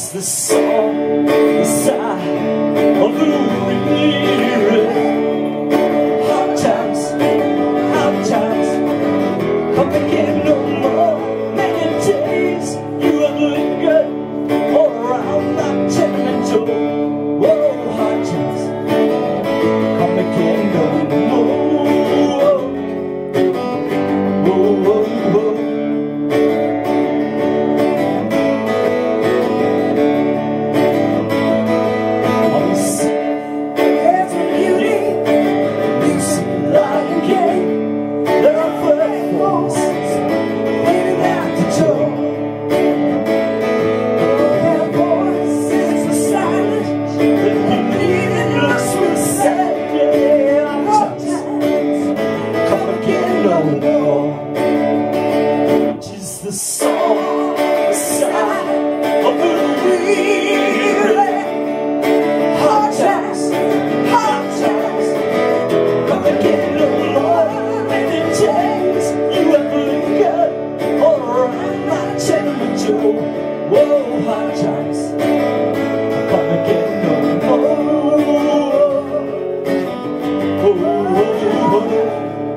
'Tis the song, the sigh of the weary. Hard times, come again no more. Many days you have lingered all around my tenement door. Whoa, hard times, come again no more. Whoa, whoa, whoa. Tis the song, the sigh of the weary. Hard times, come again no more. Many days you have lingered all around my tenement door. Whoa, hard times, come again no more. Whoa, whoa, whoa.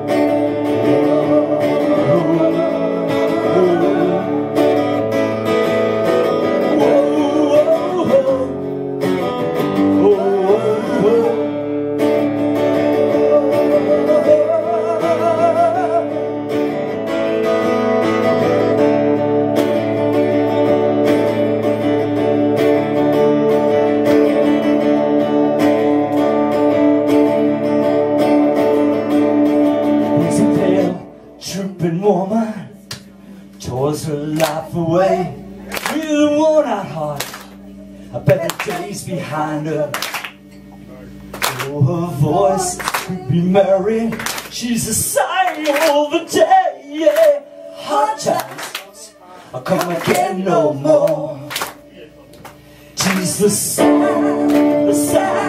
Drooping woman tours her life away with a worn-out heart. I bet the days behind her. Oh, her voice could be merry. She's a sign of the day. Yeah, hard times, I'll come again no more. She's the sign, the sign.